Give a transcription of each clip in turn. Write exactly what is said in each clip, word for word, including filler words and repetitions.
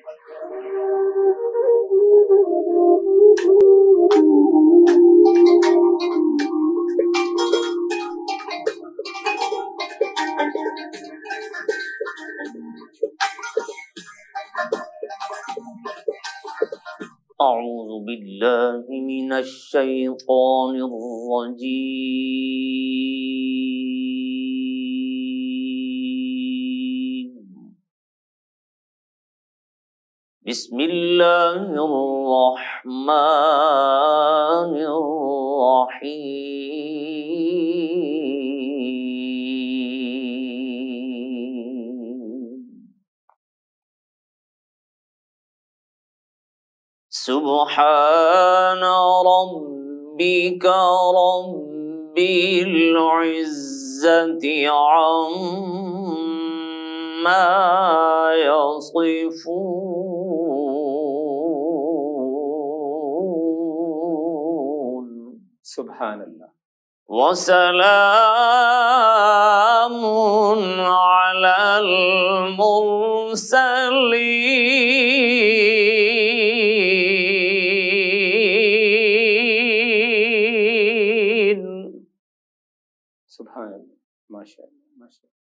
أعوذ بالله من الشيطان الرجيم. بسم الله الرحمن الرحيم. سبحان ربك رب العزة عما يصفون. سبحان اللہ. وسلام على المرسلين. سبحان اللہ. ماشاء اللہ ماشاء اللہ.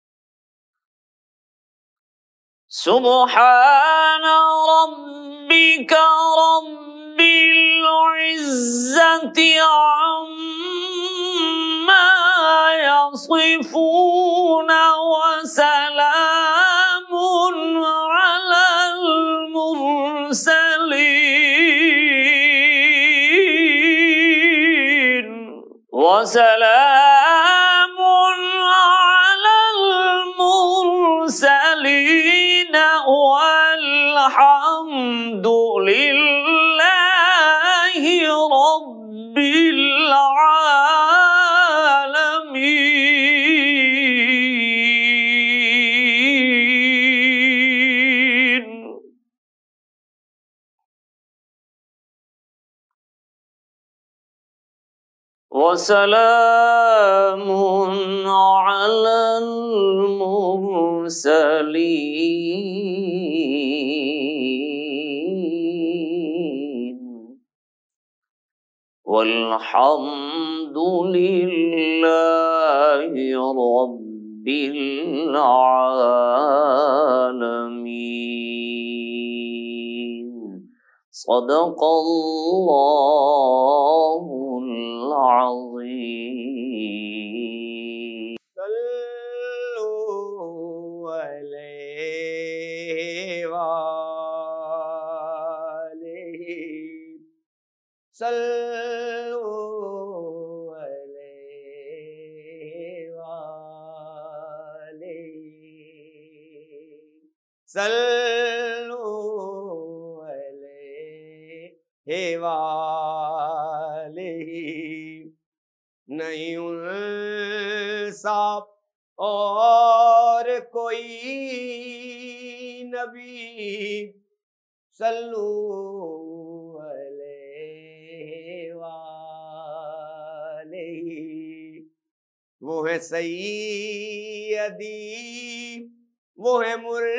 سبحان ربك رب العزة عما يصفون وسلام على المرسلين وسلام على المرسلين والحمد لله رب العالمين. وسلام على المرسلين والحمد لله رب العالمين. صدق الله العظيم. صلوا عليه وآله. صلوا عليه وآله. صلوا عليه وآله. نہیں انصاف اور کوئی نبی. صلو علیہ وآلہ. وہ ہے سیدی وہ ہے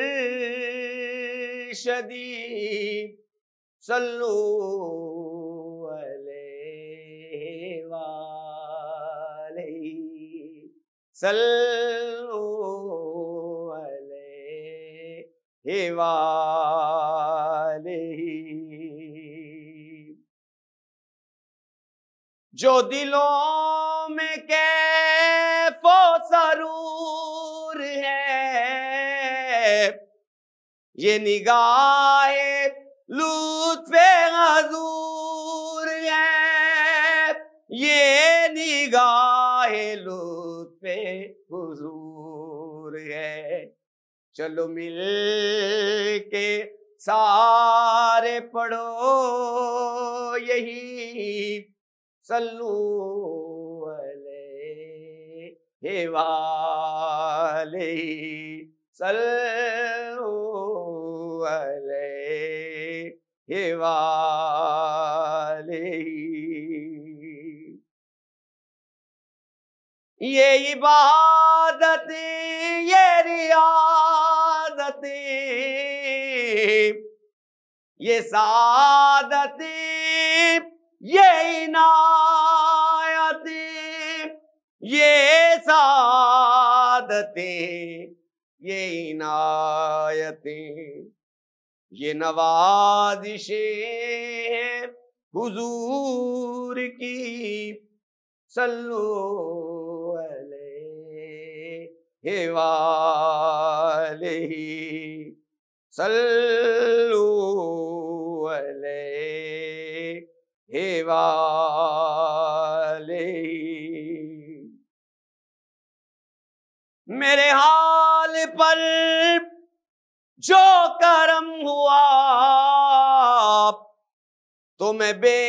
مرشدی. صلو علیہ وآلہ. صلو علیہ وآلہ. جو دلوں میں کیف و سرور ہے یہ نگاہ لطف حضور ہے. یہ نگاہ لطف حضور ہے. چلو مل کے سارے پڑھو یہی. صلو علیہ وآلہ. صلو علیہ وآلہ. یہ عبادت یہ ریاضت یہ سعادتیں یہ عنایتیں یہ سعادتیں یہ عنایتیں یہ نوازشیں ہیں حضور کی صلو علیہ وآلہ صلو علیہ وآلہ۔ میرے حال پر جو کرم ہوا تو میں بے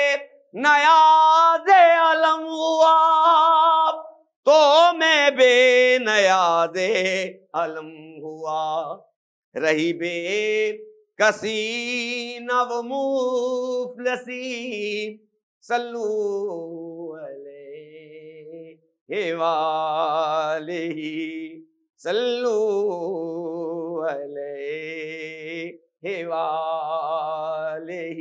نیاز علم ہوا تو میں بے نیاز علم ہوا رہی بے کسی نو مفلسی صلو علیہ وآلہ صلو علیہ وآلہ۔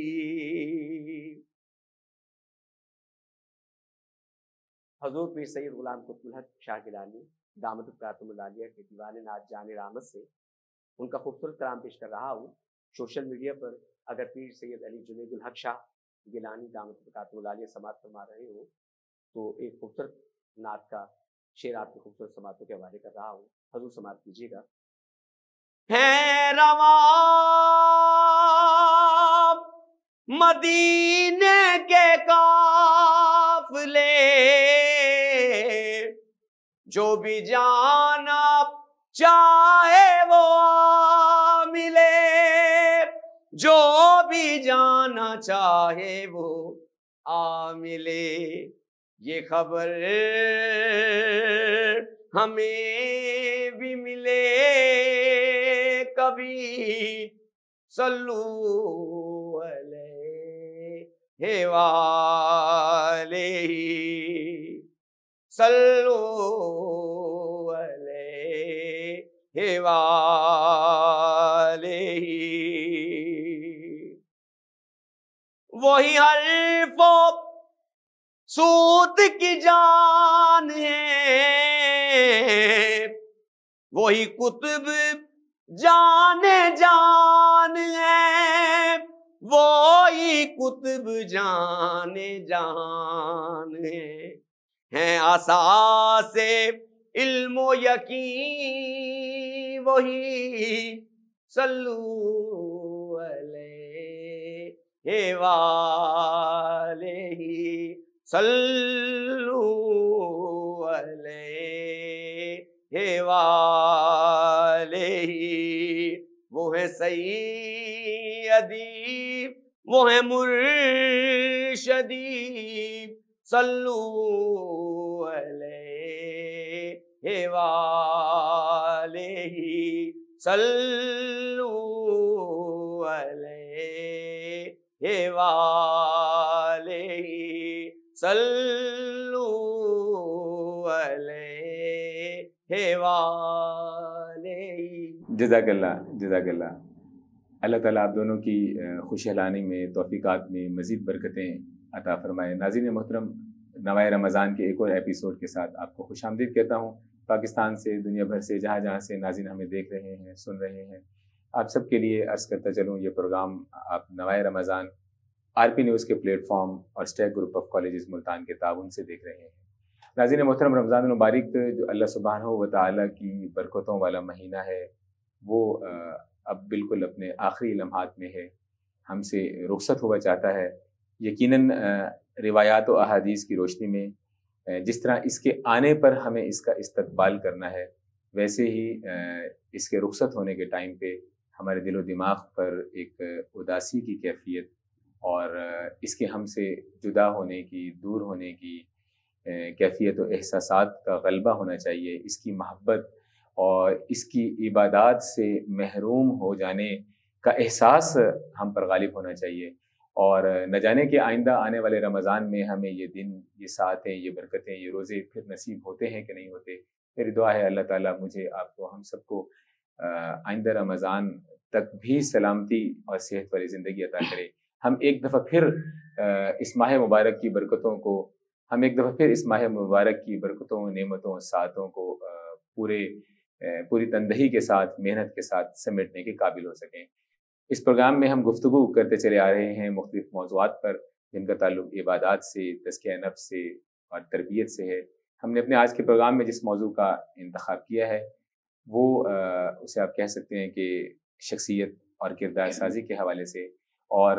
حضور پیر سید غلام قطب الحق شاہ گیلانی دامت برکاتہم العالیہ کے دیوان نعت جان رحمت سے ان کا خوبصورت کلام پیش کر رہا ہوں۔ سوشل میڈیا پر اگر پیر سید علی جنید الحق شاہ گیلانی دامت برکاتہم العالیہ سماعت فرما رہے ہو تو ایک خوبصورت نعت کا شعر آپ کی خوبصورت سماعتوں کے حوالے کر رہا ہوں، حضور سماعت کیجیے گا۔ ہے رواں مدینے کے قافلے جو بھی جانا چاہے وہ ملے جو بھی جانا چاہے وہ آ ملے یہ خبر ہمیں بھی ملے کبھی صلو علیہ وآلہ صلو علیہ وآلہ۔ وہی حرف و صوت کی جان ہے وہی قطب جان جان ہے وہی قطب جان جان ہے ہیں اساس علم و یقین وہی صلو علیہ وآلہ صلو علیہ وآلہ۔ وہ ہے سیدی وہ ہے مرشدی صلو علیہ وآلہ صلو علیہ وآلہ صلو علیہ وآلہ۔ جزاک اللہ جزاک اللہ۔ اللہ تعالیٰ آپ دونوں کی خوش حلانی میں توفیقات میں مزید برکتیں عطا فرمائے۔ ناظرین محترم، نوائے رمضان کے ایک اور ایپیسوڈ کے ساتھ آپ کو خوش آمدید کہتا ہوں۔ پاکستان سے، دنیا بھر سے، جہاں جہاں سے ناظرین ہمیں دیکھ رہے ہیں، سن رہے ہیں، آپ سب کے لیے عرض کرتا چلوں یہ پروگرام آپ نوائے رمضان آر پی نیوز کے پلیٹ فارم اور stack group of colleges Multan کے تعاون سے دیکھ رہے ہیں۔ ناظرین محترم، رمضان المبارک جو اللہ سبحانہ و تعالیٰ کی برکتوں والا مہینہ ہے وہ اب بالکل اپنے آخری لمحات میں ہے، ہم سے رخصت ہوا چاہتا ہے۔ یقیناً روایات و احادیث کی روشنی میں جس طرح اس کے آنے پر ہمیں اس کا استقبال کرنا ہے، ویسے ہی اس کے رخصت ہونے کے ٹائم پہ ہمارے دل و دماغ پر ایک اداسی کی کیفیت اور اس کے ہم سے جدا ہونے کی، دور ہونے کی کیفیت و احساسات کا غلبہ ہونا چاہیے۔ اس کی محبت اور اس کی عبادات سے محروم ہو جانے کا احساس ہم پر غالب ہونا چاہیے، اور نہ جانے کہ آئندہ آنے والے رمضان میں ہمیں یہ دن، یہ ساعتیں، یہ برکتیں، یہ روزے پھر نصیب ہوتے ہیں کہ نہیں ہوتے۔ میری دعا ہے اللہ تعالیٰ مجھے، آپ کو، ہم سب کو آئندہ رمضان تک بھی سلامتی اور صحت والی زندگی عطا کرے. ہم ایک دفعہ پھر اس ماہ مبارک کی برکتوں کو ہم ایک دفعہ پھر اس ماہ مبارک کی برکتوں نعمتوں سعادتوں کو پورے پوری تندہی کے ساتھ محنت کے ساتھ سمیٹنے کے قابل ہو سکیں. اس پروگرام میں ہم گفتگو کرتے چلے آ رہے ہیں مختلف موضوعات پر جن کا تعلق عبادات سے، تزکیہ نفس سے اور تربیت سے ہے. ہم نے اپنے آج کے پروگرام میں جس موضوع کا انتخاب کیا ہے وہ اسے آپ کہہ سکتے ہیں کہ شخصیت اور کردار سازی کے حوالے سے، اور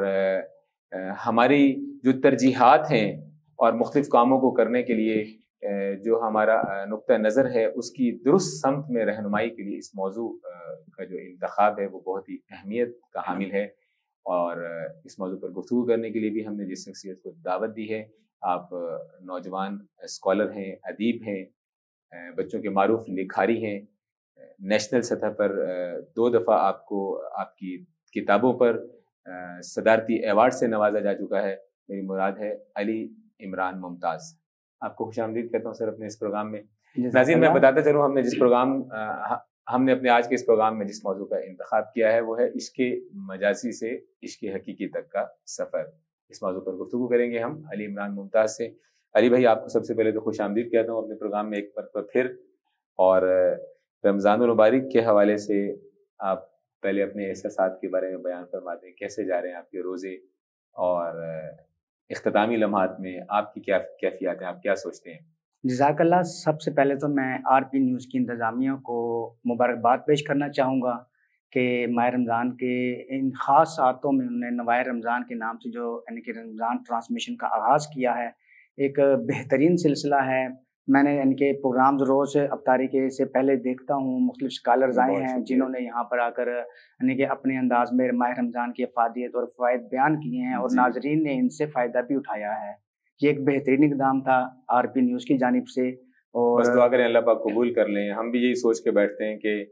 ہماری جو ترجیحات ہیں اور مختلف کاموں کو کرنے کے لیے جو ہمارا نقطہ نظر ہے اس کی درست سمت میں رہنمائی کے لیے اس موضوع کا جو انتخاب ہے وہ بہت ہی اہمیت کا حامل ہے. اور اس موضوع پر گفتگو کرنے کے لیے بھی ہم نے جس شخصیت کو دعوت دی ہے، آپ نوجوان اسکالر ہیں، ادیب ہیں، بچوں کے معروف لکھاری ہیں، نیشنل سطح پر دو دفعہ آپ کو آپ کی کتابوں پر صدارتی ایوارڈ سے نوازا جا چکا ہے. میری مراد ہے علی عمران ممتاز. آپ کو خوش آمدید کہتا ہوں سر اپنے اس پروگرام میں. ناظرین میں بتاتا چلوں ہم نے جس پروگرام ہم نے اپنے آج کے اس پروگرام میں جس موضوع کا انتخاب کیا ہے وہ ہے عشق مجازی سے عشق حقیقی تک کا سفر. اس موضوع پر گفتگو کریں گے ہم علی عمران ممتاز سے. علی بھائی آپ کو سب سے پہلے تو خوش آمدید کہتا ہوں اپنے پروگرام میں ایک مرتبہ پھر. اور رمضان المبارک کے حوالے سے آپ پہلے اپنے احساسات کے بارے میں بیان فرماتے ہیں. کیسے جا رہے ہیں آپ کے روزے اور اختتامی لمحات میں آپ کی کیا کیفیات ہیں، آپ کیا سوچتے ہیں؟ جزاک اللہ. سب سے پہلے تو میں آر پی نیوز کی انتظامیہ کو مبارکباد پیش کرنا چاہوں گا کہ ماہ رمضان کے ان خاص ساعتوں میں انہوں نے نوائے رمضان کے نام سے جو یعنی کہ رمضان ٹرانسمیشن کا آغاز کیا ہے. ایک بہترین سلسلہ ہے. میں نے ان کے پروگرامز روز افطاری کے سے پہلے دیکھتا ہوں. مختلف اسکالرز آئے ہیں جنہوں نے یہاں پر آ کر یعنی کہ اپنے انداز میں ماہ رمضان کی افادیت اور فوائد بیان کیے ہیں اور ناظرین نے ان سے فائدہ بھی اٹھایا ہے. یہ ایک بہترین اقدام تھا آر پی نیوز کی جانب سے. اور بس دعا کریں اللہ پاک قبول کر لیں. ہم بھی یہی سوچ کے بیٹھتے ہیں کہ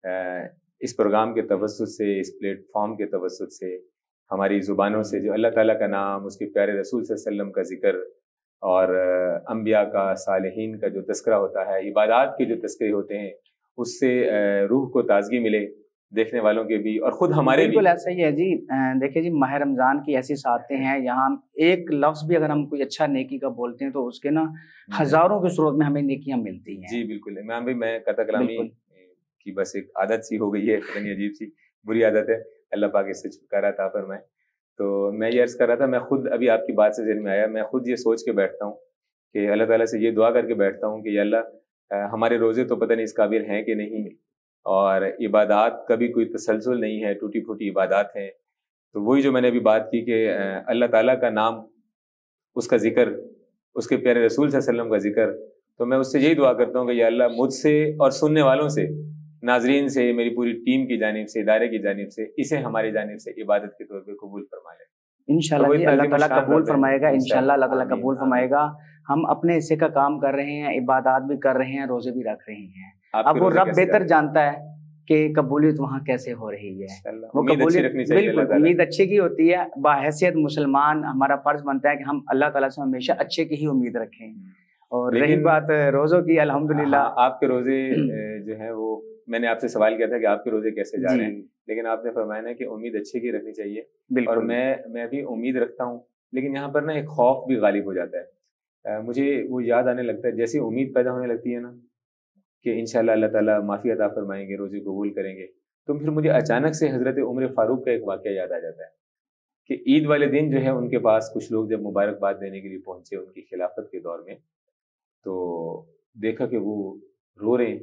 اس پروگرام کے توسط سے، اس پلیٹ فارم کے توسط سے ہماری زبانوں سے جو اللہ تعالیٰ کا نام، اس کے پیارے رسول صلی اللہ علیہ وسلم کا ذکر اور انبیاء کا، صالحین کا جو تذکرہ ہوتا ہے، عبادات کے جو تذکرے ہوتے ہیں، اس سے روح کو تازگی ملے، دیکھنے والوں کے بھی اور خود ہمارے بھی. بالکل ایسا ہی ہے جی. دیکھیں جی ماہ رمضان کی ایسی ساعتیں ہیں یہاں ایک لفظ بھی اگر ہم کوئی اچھا نیکی کا بولتے ہیں تو اس کے نا ہزاروں کے صورت میں ہمیں نیکیاں ملتی ہیں. جی بالکل امام بھائی، میں قطع کلامی کی بس ایک عادت سی ہو گئی ہے، پتہ نہیں عجیب سی بری عادت ہے، اللہ پاک اس سے چھٹکارا عطا فرمائے. تو میں یہ عرض کر رہا تھا، میں خود ابھی آپ کی بات سے ذہن میں آیا، میں خود یہ سوچ کے بیٹھتا ہوں کہ اللہ تعالیٰ سے یہ دعا کر کے بیٹھتا ہوں کہ یا اللہ ہمارے روزے تو پتہ نہیں اس قابل ہیں کہ نہیں، اور عبادات کا بھی کوئی تسلسل نہیں ہے، ٹوٹی پھوٹی عبادات ہیں. تو وہی جو میں نے ابھی بات کی کہ اللہ تعالیٰ کا نام، اس کا ذکر، اس کے پیارے رسول صلی اللہ علیہ وسلم کا ذکر، تو میں اس سے یہی دعا کرتا ہوں کہ یا اللہ مجھ سے اور سننے والوں سے، ناظرین سے، میری پوری ٹیم کی جانب سے، ادارے کی جانب سے، اسے ہماری جانب سے عبادت کے طور پہ قبول فرما لیں. انشاءاللہ جی اللہ تعالیٰ قبول فرمائے گا. انشاءاللہ اللہ تعالیٰ قبول فرمائے گا. ہم اپنے حصے کا کام کر رہے ہیں، عبادات بھی کر رہے ہیں، روزے بھی رکھ رہے ہیں. اب وہ رب بہتر جانتا ہے کہ قبولیت وہاں کیسے ہو رہی ہے. وہ قبولیت بالکل امید اچھے کی ہوتی ہے. باحیثیت مسلمان ہمارا فرض بنتا ہے کہ ہم اللہ تعالیٰ سے ہمیشہ اچھے کی ہی امید رکھیں. اور رہی بات روزوں کی، الحمدللہ آپ کے روزے جو ہیں وہ، میں نے آپ سے سوال کیا تھا کہ آپ کے روزے کیسے جا رہے ہیں، لیکن آپ نے فرمایا نا کہ امید اچھے کی رکھنی چاہیے. اور میں میں بھی امید رکھتا ہوں، لیکن یہاں پر نا ایک خوف بھی غالب ہو جاتا ہے. مجھے وہ یاد آنے لگتا ہے جیسی امید پیدا ہونے لگتی ہے نا کہ انشاءاللہ اللہ تعالیٰ معافی عطا فرمائیں گے، روزے قبول کریں گے، تو پھر مجھے اچانک سے حضرت عمر فاروق کا ایک واقعہ یاد آ جاتا ہے کہ عید والے دن جو ہے ان کے پاس کچھ لوگ جب مبارکباد دینے کے لیے پہنچے ان کی خلافت کے دور میں، تو دیکھا کہ وہ رو رہے ہیں،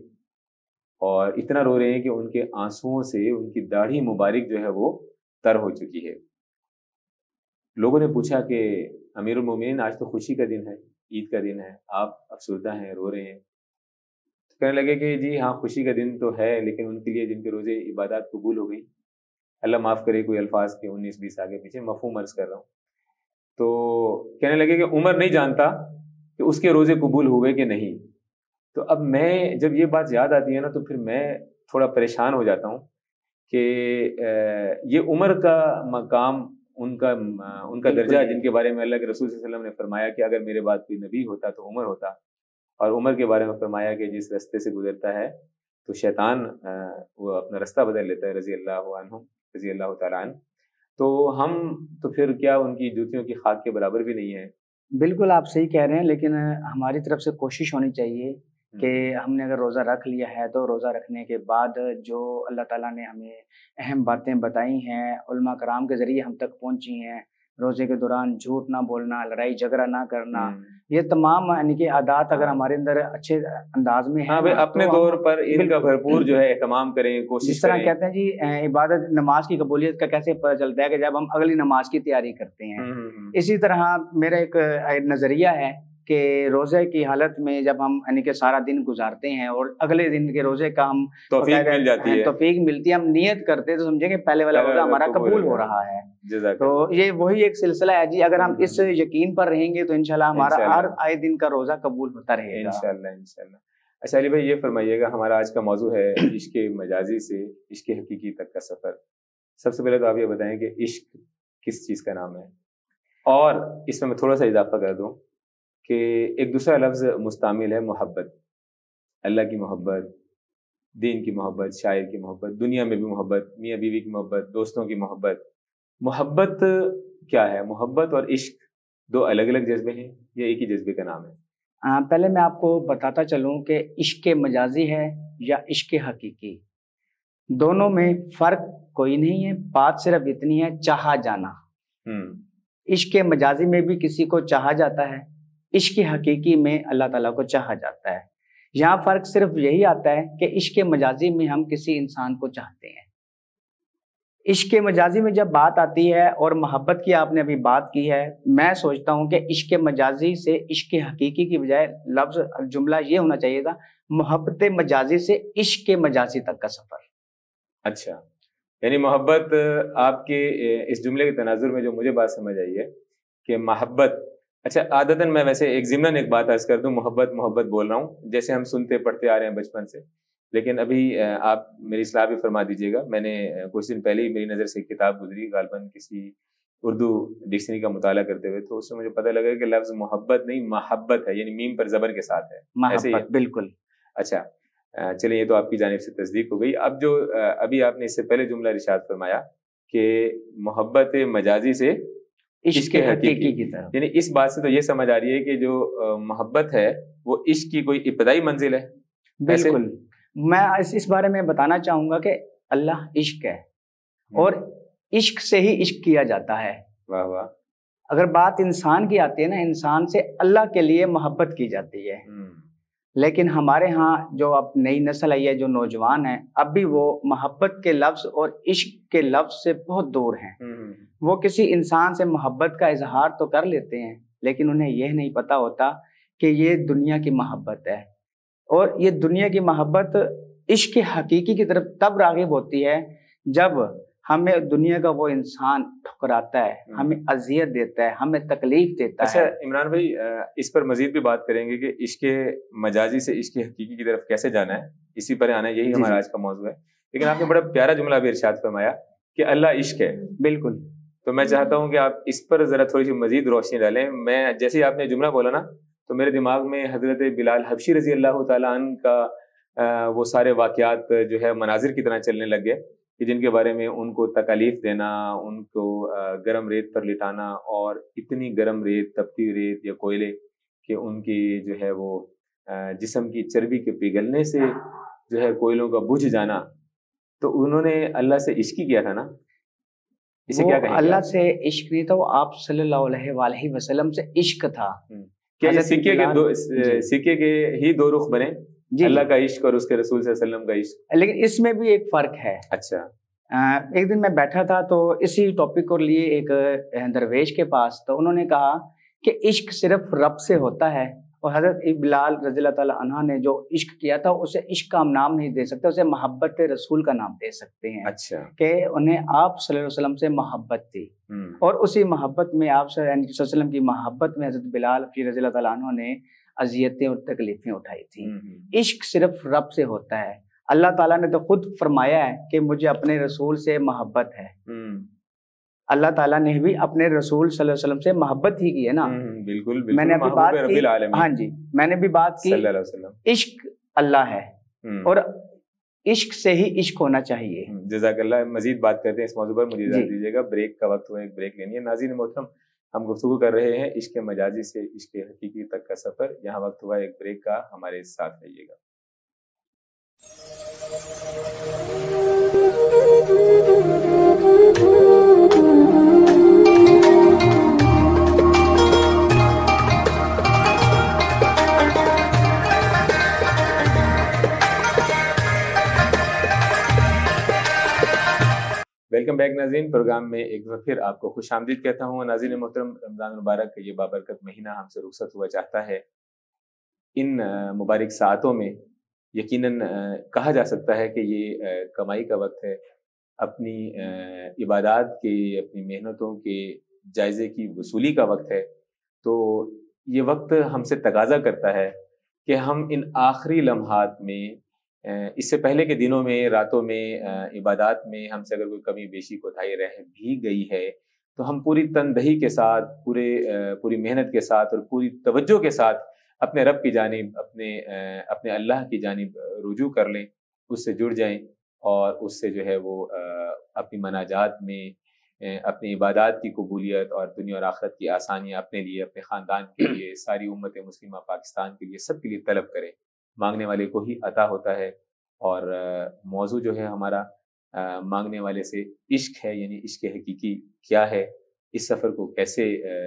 اور اتنا رو رہے ہیں کہ ان کے آنسوؤں سے ان کی داڑھی مبارک جو ہے وہ تر ہو چکی ہے. لوگوں نے پوچھا کہ امیر المومنین آج تو خوشی کا دن ہے، عید کا دن ہے، آپ افسردہ ہیں، رو رہے ہیں. کہنے لگے کہ جی ہاں خوشی کا دن تو ہے، لیکن ان کے لیے جن کے روزے عبادات قبول ہو گئی، اللہ معاف کرے کوئی الفاظ کے انیس بیس آگے پیچھے مفہوم عرض کر رہا ہوں، تو کہنے لگے کہ عمر نہیں جانتا کہ اس کے روزے قبول ہوئے کہ نہیں. تو اب میں جب یہ بات یاد آتی ہے نا تو پھر میں تھوڑا پریشان ہو جاتا ہوں کہ یہ عمر کا مقام، ان کا ان کا درجہ جن کے بارے میں اللہ کے رسول صلی اللہ علیہ وسلم نے فرمایا کہ اگر میرے بعد کوئی نبی ہوتا تو عمر ہوتا، اور عمر کے بارے میں فرمایا کہ جس راستے سے گزرتا ہے تو شیطان وہ اپنا رستہ بدل لیتا ہے رضی اللہ عنہ رضی اللہ تعالیٰ عنہ. تو ہم تو پھر کیا ان کی جوتیوں کی خاک کے برابر بھی نہیں ہیں؟ بالکل آپ صحیح کہہ رہے ہیں، لیکن ہماری طرف سے کوشش ہونی چاہیے کہ ہم نے اگر روزہ رکھ لیا ہے تو روزہ رکھنے کے بعد جو اللہ تعالیٰ نے ہمیں اہم باتیں بتائی ہیں، علماء کرام کے ذریعے ہم تک پہنچی ہیں، روزے کے دوران جھوٹ نہ بولنا، لڑائی جھگڑا نہ کرنا، یہ تمام یعنی کہ عادات اگر ہمارے اندر اچھے انداز میں ہیں، ہاں بھائی اپنے طور پر ان کا بھرپور جو ہے اہتمام کریں، کوشش جس طرح کریں. کہتے ہیں جی عبادت نماز کی قبولیت کا کیسے پتہ چلتا ہے کہ جب ہم اگلی نماز کی تیاری کرتے ہیں. اسی طرح میرا ایک نظریہ ہے کہ روزے کی حالت میں جب ہم یعنی کہ سارا دن گزارتے ہیں اور اگلے دن کے روزے کا ہم توفیق مل جاتی ہے توفیق ملتی ہے، ہم نیت کرتے تو سمجھیں کہ پہلے والا روزہ ہمارا قبول ہو رہا ہے. تو یہ وہی ایک سلسلہ ہے جی، اگر ہم اس یقین پر رہیں گے تو انشاءاللہ ہمارا ہر آئے دن کا روزہ قبول ہوتا رہے گا انشاءاللہ انشاءاللہ. اچھا علی بھائی یہ فرمائیے گا، ہمارا آج کا موضوع ہے عشق مجازی سے عشق حقیقی تک کا سفر. سب سے پہلے تو آپ یہ بتائیں کہ عشق کس چیز کا نام ہے، اور اس میں میں تھوڑا سا اضافہ کر دوں کہ ایک دوسرا لفظ مستعمل ہے محبت. اللہ کی محبت، دین کی محبت، شاعر کی محبت، دنیا میں بھی محبت، میاں بیوی کی محبت، دوستوں کی محبت. محبت کیا ہے؟ محبت اور عشق دو الگ الگ جذبے ہیں یا ایک ہی جذبے کا نام ہے؟ ہاں، پہلے میں آپ کو بتاتا چلوں کہ عشق مجازی ہے یا عشق حقیقی، دونوں میں فرق کوئی نہیں ہے. بات صرف اتنی ہے چاہا جانا. عشق مجازی میں بھی کسی کو چاہا جاتا ہے، عشق حقیقی میں اللہ تعالیٰ کو چاہا جاتا ہے. یہاں فرق صرف یہی آتا ہے کہ عشق مجازی میں ہم کسی انسان کو چاہتے ہیں. عشق مجازی میں جب بات آتی ہے اور محبت کی آپ نے ابھی بات کی ہے، میں سوچتا ہوں کہ عشق مجازی سے عشق حقیقی کی بجائے لفظ جملہ یہ ہونا چاہیے تھا محبت مجازی سے عشق مجازی تک کا سفر. اچھا، یعنی محبت آپ کے اس جملے کے تناظر میں جو مجھے بات سمجھ آئی ہے کہ محبت، اچھا عادتاً میں ویسے ایک ضمن ایک بات عرض کر دوں، محبت محبت بول رہا ہوں جیسے ہم سنتے پڑھتے آ رہے ہیں بچپن سے، لیکن ابھی آپ میری اصلاح بھی فرما دیجیے گا. میں نے کچھ دن پہلے ہی میری نظر سے ایک کتاب گزری غالباً کسی اردو ڈکشنری کا مطالعہ کرتے ہوئے، تو اس سے مجھے پتہ لگا کہ لفظ محبت نہیں محبت ہے، یعنی میم پر زبر کے ساتھ ہے. محبت بالکل. اچھا چلیں، یہ تو آپ کی جانب سے تصدیق ہو گئی. اب جو ابھی آپ نے اس سے پہلے جملہ ارشاد فرمایا کہ محبت مجازی سے عشق حقیقی کی طرف، یعنی اس بات سے تو یہ سمجھ آ رہی ہے کہ جو محبت ہے وہ عشق کی کوئی ابتدائی منزل ہے. بالکل. میں اس اس بارے میں بتانا چاہوں گا کہ اللہ عشق ہے اور عشق سے ہی عشق کیا جاتا ہے. واہ واہ. اگر بات انسان کی آتی ہے نا، انسان سے اللہ کے لیے محبت کی جاتی ہے، لیکن ہمارے ہاں جو اب نئی نسل آئی ہے، جو نوجوان ہیں، اب بھی وہ محبت کے لفظ اور عشق کے لفظ سے بہت دور ہیں. وہ کسی انسان سے محبت کا اظہار تو کر لیتے ہیں، لیکن انہیں یہ نہیں پتہ ہوتا کہ یہ دنیا کی محبت ہے، اور یہ دنیا کی محبت عشق حقیقی کی طرف تب راغب ہوتی ہے جب ہمیں دنیا کا وہ انسان ٹھکراتا ہے، ہمیں اذیت دیتا ہے، ہمیں تکلیف دیتا ہے. اچھا عمران بھائی، اس پر مزید بھی بات کریں گے کہ عشق مجازی سے عشق حقیقی کی طرف کیسے جانا ہے، اسی پر آنا ہے، یہی ہمارا آج کا موضوع ہے. لیکن آپ نے بڑا پیارا جملہ بھی ارشاد فرمایا کہ اللہ عشق ہے. بالکل. تو میں چاہتا ہوں کہ آپ اس پر ذرا تھوڑی سی مزید روشنی ڈالیں. میں جیسے ہی آپ نے جملہ بولا نا تو میرے دماغ میں حضرت بلال حبشی رضی اللہ تعالیٰ عنہ کا وہ سارے واقعات جو ہے مناظر کی طرح چلنے لگ گئے کہ جن کے بارے میں ان کو تکالیف دینا، ان کو گرم ریت پر لٹانا، اور اتنی گرم ریت، تپتی ریت یا کوئلے کہ ان کی جو ہے وہ جسم کی چربی کے پگھلنے سے جو ہے کوئلوں کا بجھ جانا. تو انہوں نے اللہ سے عشق کیا تھا نا، اسے کیا کہیں گے؟ اللہ سے عشق نہیں تھا، وہ آپ صلی اللہ علیہ وآلہ وسلم سے عشق تھا. کیا یہ سکے کے دو سکے کے ہی دو رخ بنے، جی اللہ کا عشق اور اس کے رسول صلی اللہ علیہ وسلم کا عشق؟ لیکن اس میں بھی ایک فرق ہے. اچھا. ایک دن میں بیٹھا تھا تو اسی ٹاپک کو لیے ایک درویش کے پاس، تو انہوں نے کہا کہ عشق صرف رب سے ہوتا ہے، اور حضرت بلال رضی اللہ تعالیٰ عنہ نے جو عشق کیا تھا اسے عشق کا ہم نام نہیں دے سکتے، اسے محبت رسول کا نام دے سکتے ہیں. اچھا. کہ انہیں آپ صلی اللہ علیہ وسلم سے محبت تھی، اور اسی محبت میں آپ صلی اللہ علیہ وسلم کی محبت میں حضرت بلال رضی اللہ تعالیٰ عنہ نے اذیتیں اور تکلیفیں اٹھائی تھیں. عشق صرف رب سے ہوتا ہے. اللہ تعالیٰ نے تو خود فرمایا ہے کہ مجھے اپنے رسول سے محبت ہے. اللہ تعالیٰ نے بھی اپنے رسول صلی اللہ علیہ وسلم سے محبت ہی کی ہے نا. بالکل. میں نے ابھی بات کی، ہاں جی میں نے بھی بات کی، عشق اللہ ہے، اور عشق سے ہی عشق ہونا چاہیے. جزاک اللہ. مزید بات کرتے ہیں اس موضوع پر, مجھے جی. اجازت دیجیے گا, بریک کا وقت ہوا, ایک بریک لینی ہے. ناظرین محترم, ہم گفتگو کر رہے ہیں عشق مجازی سے عشق حقیقی تک کا سفر. یہاں وقت ہوا ایک بریک کا, ہمارے ساتھ رہیے گا. ویلکم بیک ناظرین. پروگرام میں ایک بار پھر آپ کو خوش آمدید کہتا ہوں. ناظرین محترم, رمضان المبارک یہ بابرکت مہینہ ہم سے رخصت ہوا چاہتا ہے. ان مبارک ساعتوں میں یقیناً کہا جا سکتا ہے کہ یہ کمائی کا وقت ہے, اپنی عبادات کے, اپنی محنتوں کے جائزے کی وصولی کا وقت ہے. تو یہ وقت ہم سے تقاضا کرتا ہے کہ ہم ان آخری لمحات میں, اس سے پہلے کے دنوں میں, راتوں میں, عبادات میں ہم سے اگر کوئی کمی بیشی کوتاہی رہ بھی گئی ہے تو ہم پوری تندہی کے ساتھ, پورے پوری محنت کے ساتھ اور پوری توجہ کے ساتھ اپنے رب کی جانب, اپنے اپنے اللہ کی جانب رجوع کر لیں, اس سے جڑ جائیں اور اس سے جو ہے وہ اپنی مناجات میں اپنی عبادات کی قبولیت اور دنیا اور آخرت کی آسانیاں اپنے لیے, اپنے خاندان کے لیے, ساری امت مسلمہ پاکستان کے لیے, سب کے لیے طلب کریں. مانگنے والے کو ہی عطا ہوتا ہے. اور موضوع جو ہے ہمارا مانگنے والے سے عشق ہے, یعنی عشق حقیقی کیا ہے, اس سفر کو کیسے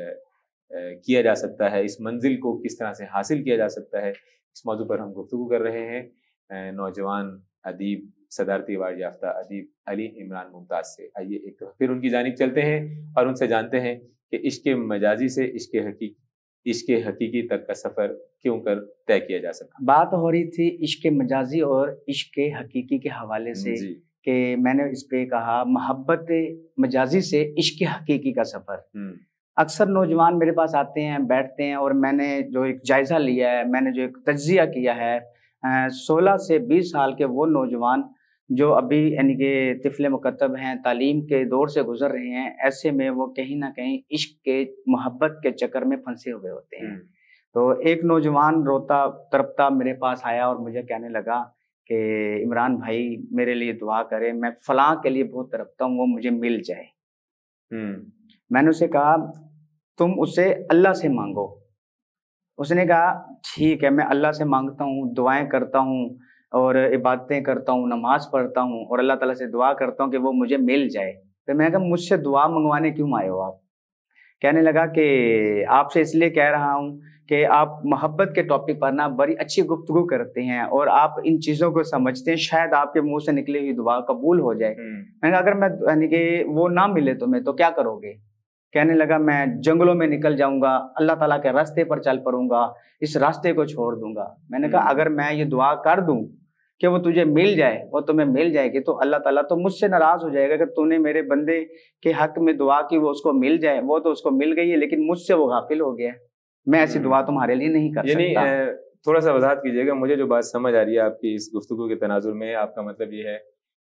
کیا جا سکتا ہے, اس منزل کو کس طرح سے حاصل کیا جا سکتا ہے, اس موضوع پر ہم گفتگو کر رہے ہیں نوجوان ادیب, صدارتی ایوارڈ یافتہ ادیب علی عمران ممتاز سے. آئیے ایک پھر ان کی جانب چلتے ہیں اور ان سے جانتے ہیں کہ عشق مجازی سے عشق حقیقی عشق حقیقی تک کا سفر کیوں کر طے کیا جا سکتا. بات ہو رہی تھی عشق مجازی اور عشق حقیقی کے حوالے سے جی. کہ میں نے اس پہ کہا محبت مجازی سے عشق حقیقی کا سفر. اکثر نوجوان میرے پاس آتے ہیں, بیٹھتے ہیں, اور میں نے جو ایک جائزہ لیا ہے, میں نے جو ایک تجزیہ کیا ہے, سولہ سے بیس سال کے وہ نوجوان جو ابھی یعنی کہ طفل مکتب ہیں, تعلیم کے دور سے گزر رہے ہیں, ایسے میں وہ کہیں نہ کہیں عشق کے, محبت کے چکر میں پھنسے ہوئے ہوتے ہیں. تو ایک نوجوان روتا تڑپتا میرے پاس آیا اور مجھے کہنے لگا کہ عمران بھائی میرے لیے دعا کرے, میں فلاں کے لیے بہت تڑپتا ہوں, وہ مجھے مل جائے. میں نے اسے کہا تم اسے اللہ سے مانگو. اس نے کہا ٹھیک ہے, میں اللہ سے مانگتا ہوں, دعائیں کرتا ہوں اور عبادتیں کرتا ہوں, نماز پڑھتا ہوں اور اللہ تعالیٰ سے دعا کرتا ہوں کہ وہ مجھے مل جائے. پھر میں نے کہا مجھ سے دعا منگوانے کیوں آئے ہو آپ؟ کہنے لگا کہ آپ سے اس لیے کہہ رہا ہوں کہ آپ محبت کے ٹاپک پر نا بڑی اچھی گفتگو کرتے ہیں اور آپ ان چیزوں کو سمجھتے ہیں, شاید آپ کے منہ سے نکلی ہوئی دعا قبول ہو جائے. میں نے کہا اگر میں یعنی کہ وہ نہ ملے تمہیں تو کیا کرو گے؟ کہنے لگا میں جنگلوں میں نکل جاؤں گا, اللہ تعالیٰ کے راستے پر چل پڑوں گا, اس راستے کو چھوڑ دوں گا. میں نے کہا اگر میں یہ دعا کر دوں کہ وہ تجھے مل جائے, وہ تمہیں مل جائے گی, تو اللہ تعالیٰ تو مجھ سے ناراض ہو جائے گا کہ تو نے میرے بندے کے حق میں دعا کی, وہ اس کو مل جائے. وہ تو اس کو مل گئی ہے لیکن مجھ سے وہ غافل ہو گیا. میں ایسی دعا تمہارے لیے نہیں کر یعنی سکتا. تھوڑا سا وضاحت کیجیے گا, مجھے جو بات سمجھ آ رہی ہے آپ کی اس گفتگو کے تناظر میں, آپ کا مطلب یہ ہے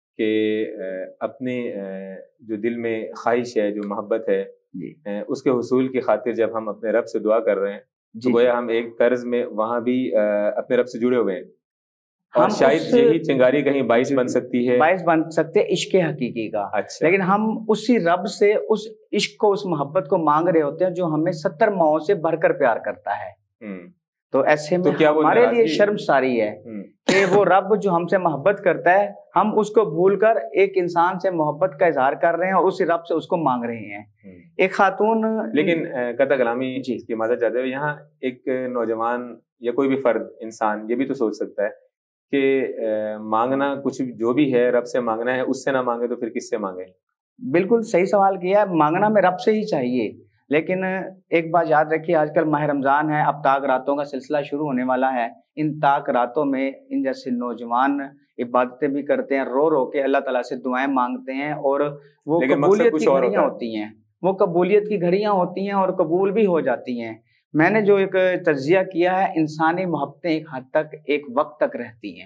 کہ اپنے جو دل میں خواہش ہے, جو محبت ہے, اس کے حصول کی خاطر جب ہم اپنے رب سے دعا کر رہے ہیں تو گویا ہم ایک طرز میں وہاں بھی اپنے رب سے جڑے ہوئے ہیں, اور شاید یہی چنگاری کہیں باعث بن سکتی ہے, باعث بن سکتے عشق حقیقی کا. اچھا. لیکن ہم اسی رب سے اس عشق کو, اس محبت کو مانگ رہے ہوتے ہیں جو ہمیں ستر ماہوں سے بھر کر پیار کرتا ہے. تو ایسے میں ہمارے لیے شرمساری ہے کہ وہ رب جو ہم سے محبت کرتا ہے, ہم اس کو بھول کر ایک انسان سے محبت کا اظہار کر رہے ہیں اور اسی رب سے اس کو مانگ رہے ہیں. ایک خاتون, لیکن قطع کلامی کی مدد چاہتے ہوئے یہاں ایک نوجوان یا کوئی بھی فرد, انسان یہ بھی تو سوچ سکتا ہے کہ مانگنا کچھ جو بھی ہے رب سے مانگنا ہے, اس سے نہ مانگے تو پھر کس سے مانگے؟ بالکل صحیح سوال کیا ہے. مانگنا میں رب سے ہی چاہیے, لیکن ایک بات یاد رکھیے, آج کل ماہ رمضان ہے, اب تاک راتوں کا سلسلہ شروع ہونے والا ہے. ان تاک راتوں میں ان جیسے نوجوان عبادتیں بھی کرتے ہیں, رو رو کے اللہ تعالیٰ سے دعائیں مانگتے ہیں, اور وہ قبولیت کی گھڑیاں ہوتی ہیں, وہ قبولیت کی گھڑیاں ہوتی ہیں اور قبول بھی ہو جاتی ہیں. میں نے جو ایک تجزیہ کیا ہے, انسانی محبتیں ایک حد تک, ایک وقت تک رہتی ہیں,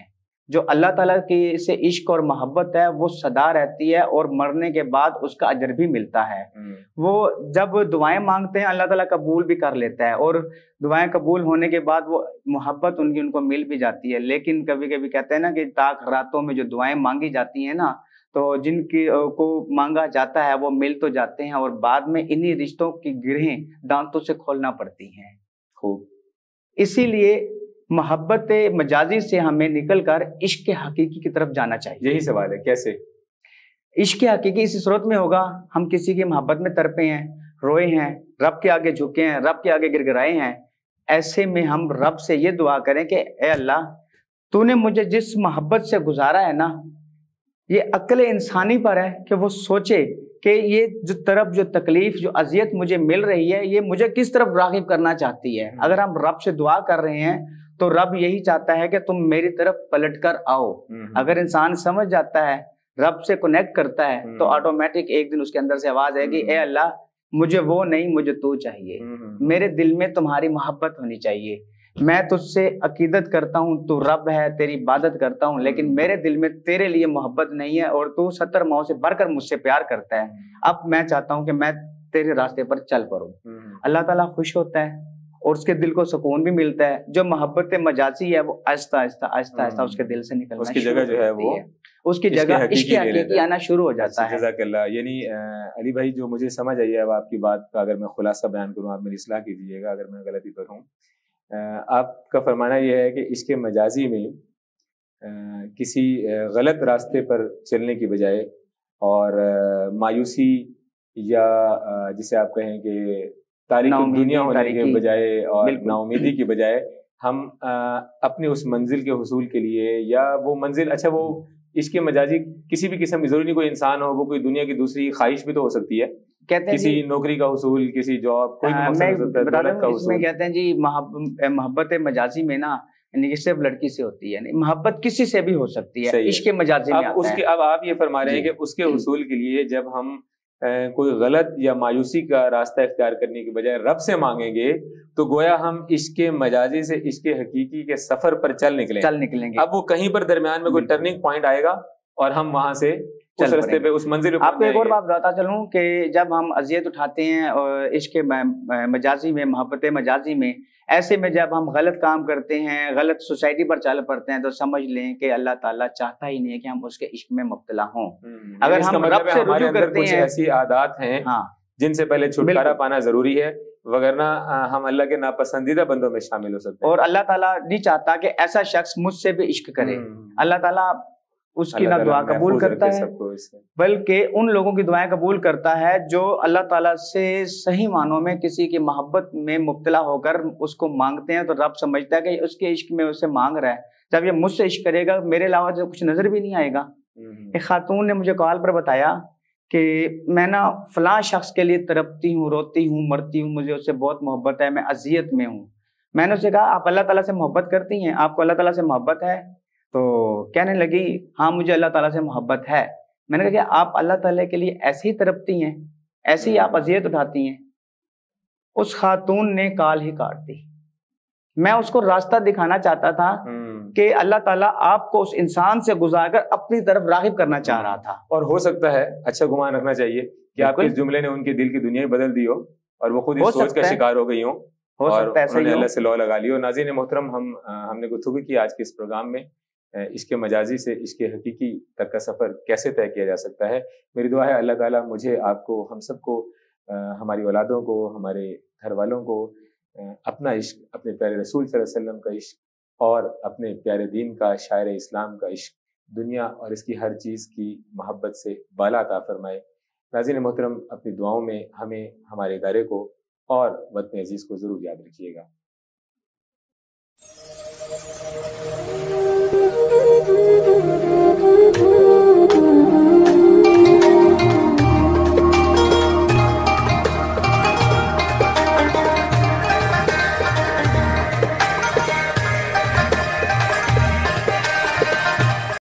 جو اللہ تعالیٰ کی سے عشق اور محبت ہے وہ سدا رہتی ہے اور مرنے کے بعد اس کا اجر بھی ملتا ہے. وہ جب دعائیں مانگتے ہیں اللہ تعالیٰ قبول بھی کر لیتا ہے اور دعائیں قبول ہونے کے بعد وہ محبت ان کی ان کو مل بھی جاتی ہے. لیکن کبھی کبھی کہتے ہیں نا کہ تاک راتوں میں جو دعائیں مانگی جاتی ہیں نا تو جن کی کو مانگا جاتا ہے وہ مل تو جاتے ہیں اور بعد میں انہی رشتوں کی گرہیں دانتوں سے کھولنا پڑتی ہیں. خوب. اسی لیے محبت مجازی سے ہمیں نکل کر عشق حقیقی کی طرف جانا چاہیے. یہی سوال ہے کیسے؟ عشق حقیقی اسی صورت میں ہوگا ہم کسی کی محبت میں تڑپے ہیں, روئے ہیں, رب کے آگے جھکے ہیں, رب کے آگے گر گرائے ہیں. ایسے میں ہم رب سے یہ دعا کریں کہ اے اللہ تو نے مجھے جس محبت سے گزارا ہے نا یہ عقل انسانی پر ہے کہ وہ سوچے کہ یہ جو طرف جو تکلیف جو اذیت مجھے مل رہی ہے یہ مجھے کس طرف راغب کرنا چاہتی ہے. اگر ہم رب سے دعا کر رہے ہیں تو رب یہی چاہتا ہے کہ تم میری طرف پلٹ کر آؤ. اگر انسان سمجھ جاتا ہے رب سے کنیکٹ کرتا ہے تو آٹومیٹک ایک دن اس کے اندر سے آواز آئے گی اے اللہ مجھے وہ نہیں مجھے تو چاہیے, میرے دل میں تمہاری محبت ہونی چاہیے. میں تجھ سے عقیدت کرتا ہوں تو رب ہے, تیری عبادت کرتا ہوں, لیکن میرے دل میں تیرے لیے محبت نہیں ہے اور تو ستر ماؤں سے بڑھ کر مجھ سے پیار کرتا ہے. اب میں چاہتا ہوں کہ میں تیرے راستے پر چل پڑوں. اللہ تعالیٰ خوش ہوتا ہے اور اس کے دل کو سکون بھی ملتا ہے. جو محبت مجازی ہے وہ آہستہ آہستہ آہستہ آہستہ اس کے دل سے نکلنا اس کی جگہ جو ہے وہ اس کی جگہ عشق حقیقی آنا شروع ہو جاتا ہے. جزاک اللہ. یعنی علی بھائی جو مجھے سمجھ آئی ہے اب آپ کی بات کا اگر میں خلاصہ بیان کروں آپ میری اصلاح کیجیے گا اگر میں غلطی پر ہوں. آپ کا فرمانا یہ ہے کہ عشق مجازی میں کسی غلط راستے پر چلنے کی بجائے اور مایوسی یا جسے آپ کہیں کہ تاریخ دنیا ہونے کے بجائے اور نا امیدی کی بجائے ہم اپنے اس منزل کے حصول کے لیے یا وہ منزل اچھا وہ عشق مجازی کسی بھی قسم کی ضروری نہیں کوئی انسان ہو وہ کوئی دنیا کی دوسری خواہش بھی تو ہو سکتی ہے کسی نوکری کا حصول کسی جاب کوئی اس میں کہتے ہیں جی محبت مجازی میں نا یعنی صرف لڑکی سے ہوتی ہے محبت کسی سے بھی ہو سکتی ہے عشق مجازی میں اب اس کے اب آپ یہ فرما رہے ہیں کہ اس کے حصول کے لیے جب ہم کوئی غلط یا مایوسی کا راستہ اختیار کرنے کی بجائے رب سے مانگیں گے تو گویا ہم عشق مجازی سے عشق حقیقی کے سفر پر چل نکلیں چل نکلیں گے. اب وہ کہیں پر درمیان میں کوئی ٹرننگ پوائنٹ آئے گا اور ہم وہاں سے اس راستے پہ اس منزل. آپ کو ایک اور بات بتاتا چلوں کہ جب ہم اذیت اٹھاتے ہیں اور عشق مجازی میں محبت مجازی میں ایسے میں جب ہم غلط کام کرتے ہیں غلط سوسائٹی پر چل پڑتے ہیں تو سمجھ لیں کہ اللہ تعالیٰ چاہتا ہی نہیں ہے کہ ہم اس کے عشق میں مبتلا ہوں. اگر ہم رب سے رجوع کرتے ہیں ایسی عادات ہیں جن سے پہلے چھٹکارا پانا ضروری ہے وگرنہ ہم اللہ کے ناپسندیدہ بندوں میں شامل ہو سکتے ہیں. اور اللہ تعالیٰ نہیں چاہتا کہ ایسا شخص مجھ سے بھی عشق کرے. اللہ تعالیٰ اس کی نہ دعا قبول کرتا ہے بلکہ ان لوگوں کی دعائیں قبول کرتا ہے جو اللہ تعالیٰ سے صحیح معنوں میں کسی کی محبت میں مبتلا ہو کر اس کو مانگتے ہیں تو رب سمجھتا ہے کہ اس کے عشق میں اسے مانگ رہا ہے. جب یہ مجھ سے عشق کرے گا میرے علاوہ سے کچھ نظر بھی نہیں آئے گا. ایک خاتون نے مجھے کال پر بتایا کہ میں نا فلاں شخص کے لیے تڑپتی ہوں روتی ہوں مرتی ہوں مجھے اس سے بہت محبت ہے میں اذیت میں ہوں. میں نے اسے کہا آپ اللہ تعالیٰ سے محبت کرتی ہیں آپ کو اللہ تعالیٰ سے محبت ہے تو کہنے لگی ہاں مجھے اللہ تعالیٰ سے محبت ہے. میں نے کہا کہ آپ اللہ تعالیٰ کے لیے ایسی ہی تڑپتی ہیں ایسی ہی آپ اذیت اٹھاتی ہیں. اس خاتون نے کال ہی کاٹ دی. میں اس کو راستہ دکھانا چاہتا تھا کہ اللہ تعالیٰ آپ کو اس انسان سے گزار کر اپنی طرف راغب کرنا چاہ رہا تھا. اور ہو سکتا ہے اچھا گمان رکھنا چاہیے کہ آپ کے اس جملے نے ان کے دل کی دنیا ہی بدل دی ہو اور وہ خود اس سوچ کا شکار ہو گئی ہوں اور انہوں نے اللہ سے لو لگا لی ہو. ناظرین محترم ہم ہم نے گفتگو کی آج کے اس پروگرام میں عشق مجازی سے عشق حقیقی تک کا سفر کیسے طے کیا جا سکتا ہے. میری دعا ہے اللہ تعالیٰ مجھے آپ کو ہم سب کو ہماری اولادوں کو ہمارے گھر والوں کو اپنا عشق اپنے پیارے رسول صلی اللہ علیہ وسلم کا عشق اور اپنے پیارے دین کا شاعر اسلام کا عشق دنیا اور اس کی ہر چیز کی محبت سے بالا عطا فرمائے. ناظرین محترم اپنی دعاؤں میں ہمیں ہمارے ادارے کو اور وطن عزیز کو ضرور یاد رکھیے گا.